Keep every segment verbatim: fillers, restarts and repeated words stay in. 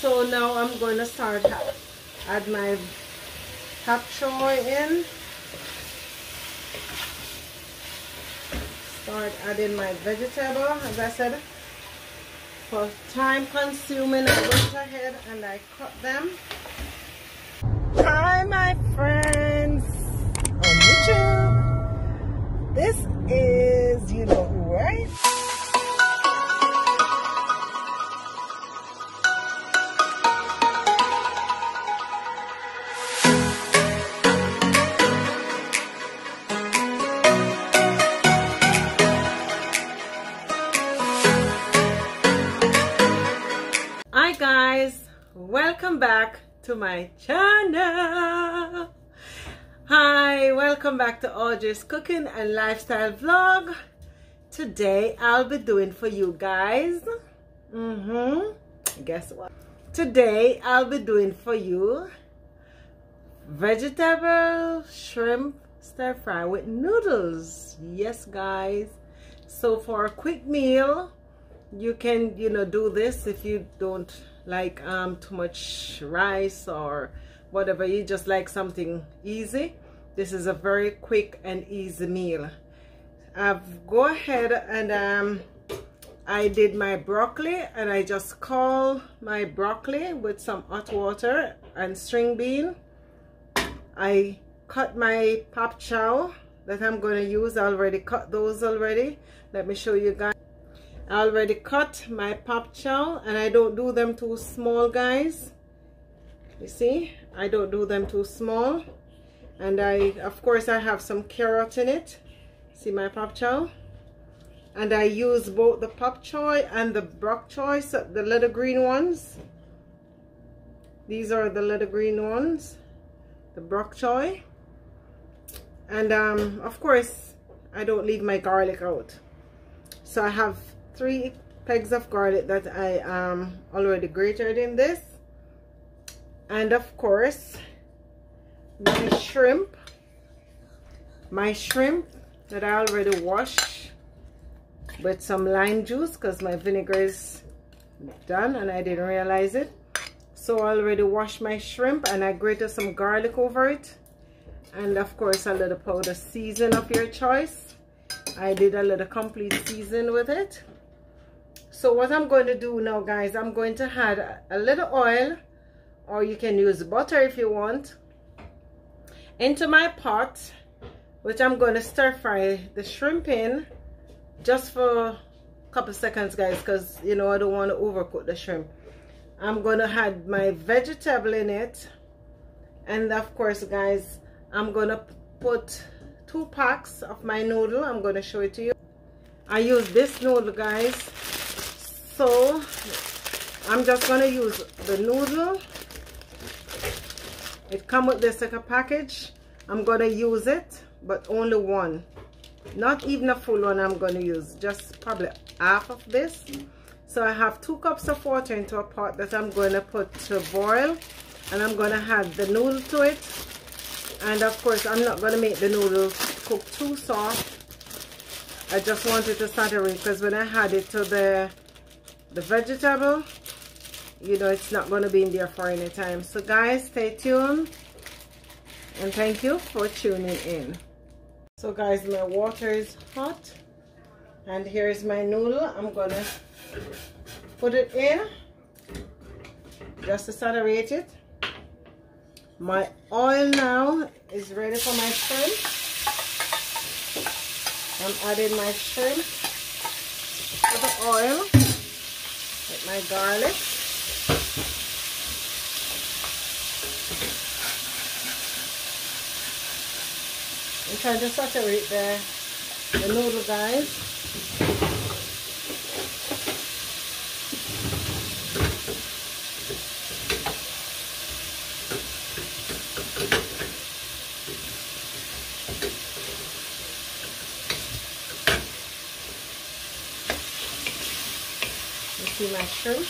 So now I'm going to start add my pak choy in. Start adding my vegetable. As I said, for time consuming, I went ahead and I cut them. Hi my friends on YouTube. This is you know who, right? Hi guys, welcome back to my channel. Hi, welcome back to Audrey's Cooking and Lifestyle Vlog. Today I'll be doing for you guys, mm-hmm, guess what? Today I'll be doing for you vegetable shrimp stir fry with noodles. Yes guys, so for a quick meal, you can, you know, do this if you don't like um too much rice or whatever, you just like something easy. This is a very quick and easy meal. I've go ahead and um I did my broccoli, and I just call my broccoli with some hot water and string bean. I cut my pop chow that I'm going to use. I already cut those already. Let me show you guys. I already cut my pop chow, and I don't do them too small guys. You see, I don't do them too small. And I, of course, I have some carrot in it. See my pop chow? And I use both the pop choy and the bok choy, so the little green ones. These are the little green ones, the bok choy. And um, of course, I don't leave my garlic out. So I have three pegs of garlic that I um already grated in this, and of course my shrimp my shrimp that I already washed with some lime juice because my vinegar is done and I didn't realize it. So I already washed my shrimp, and I grated some garlic over it, and of course a little powder season of your choice. I did a little complete season with it. So what I'm going to do now guys, I'm going to add a little oil, or you can use butter if you want, into my pot, which I'm going to stir fry the shrimp in just for a couple seconds guys, because you know I don't want to overcook the shrimp. I'm going to add my vegetable in it, and of course guys, I'm going to put two packs of my noodle. I'm going to show it to you. I use this noodle guys. So I'm just going to use the noodle. It comes with this like a package. I'm going to use it, but only one. Not even a full one I'm going to use. Just probably half of this. So I have two cups of water into a pot that I'm going to put to boil. And I'm going to add the noodle to it. And of course I'm not going to make the noodles cook too soft. I just want it to saturate, because when I add it to the the vegetable, you know, it's not going to be in there for any time. So guys, stay tuned, and thank you for tuning in. So guys, my water is hot, and here's my noodle. I'm going to put it in just to saturate it. My oil now is ready for my shrimp. I'm adding my shrimp to the oil with my garlic. And try to saturate the, the noodle guys. See my shrimp.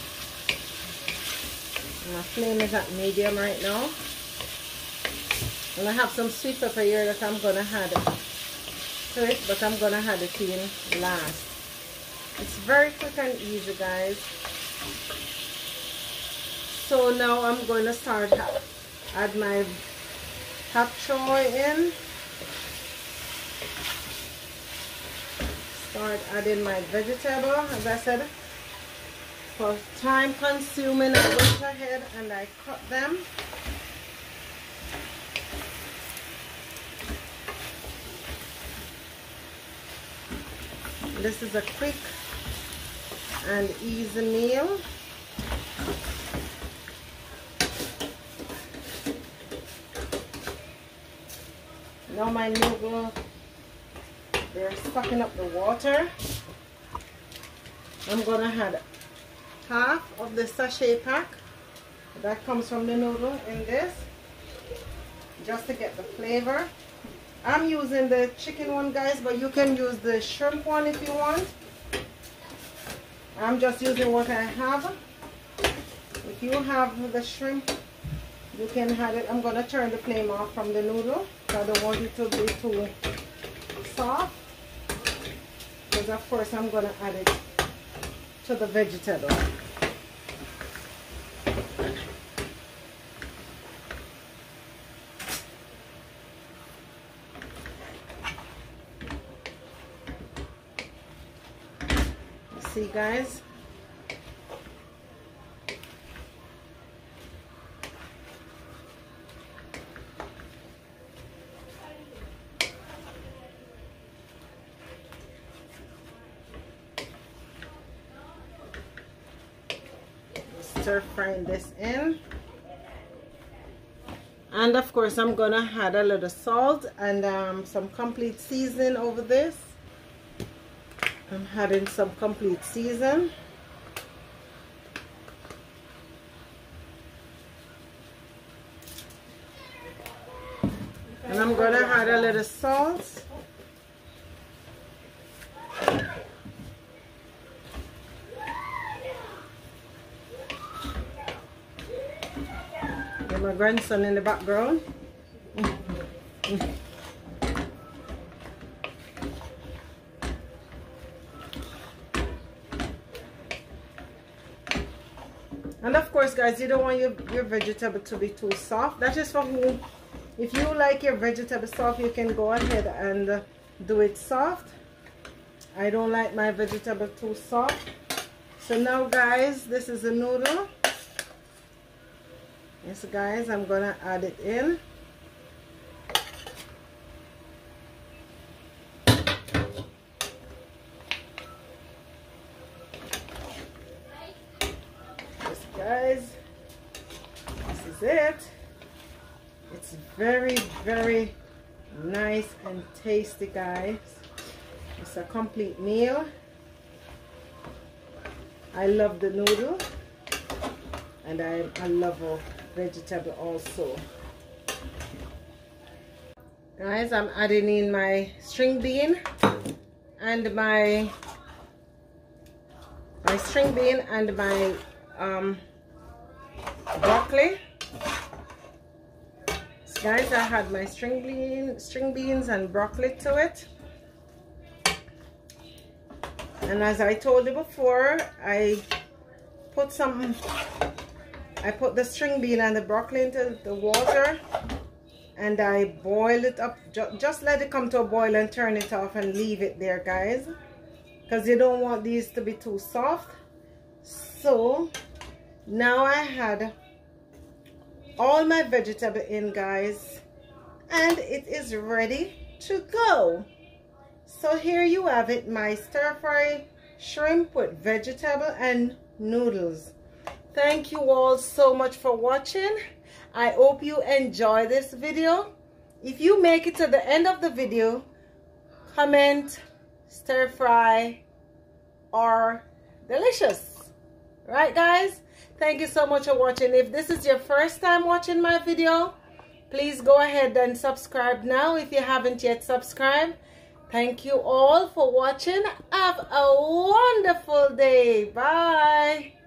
My flame is at medium right now. And I have some sweet pepper here that I'm gonna add to it, but I'm gonna add it in last. It's very quick and easy, guys. So now I'm going to start add my pak choy in. Start adding my vegetable. As I said, for time consuming, I went ahead and I cut them. This is a quick and easy meal. Now my noodle, they're sucking up the water. I'm gonna add half of the sachet pack that comes from the noodle in this, just to get the flavor. I'm using the chicken one, guys, but you can use the shrimp one if you want. I'm just using what I have. If you have the shrimp, you can add it. I'm gonna turn the flame off from the noodle. I don't want it to be too soft, because of course I'm gonna add it to the vegetable. See, guys, stir frying this in, and of course I'm gonna add a little salt and um, some complete seasoning over this. I'm adding some complete season. And I'm gonna add a little salt. And my grandson in the background. And of course, guys, you don't want your, your vegetable to be too soft. That is for who. If you like your vegetable soft, you can go ahead and uh, do it soft. I don't like my vegetable too soft. So now, guys, this is a noodle. Yes, guys, I'm gonna add it in. Guys, this is it. It's very, very nice and tasty, guys. It's a complete meal. I love the noodle, and I, I love a vegetable also. Guys, I'm adding in my string bean and my my string bean and my um broccoli. So guys, I had my string bean string beans and broccoli to it, and as I told you before, I put some I put the string bean and the broccoli into the water, and I boil it up. Just let it come to a boil and turn it off and leave it there, guys, because you don't want these to be too soft. So now I had all my vegetable in, guys, and it is ready to go. So here you have it, my stir fry shrimp with vegetable and noodles. Thank you all so much for watching. I hope you enjoy this video. If you make it to the end of the video, comment stir fry or delicious. Right, guys? Thank you so much for watching. If this is your first time watching my video, please go ahead and subscribe now if you haven't yet subscribed. Thank you all for watching. Have a wonderful day. Bye.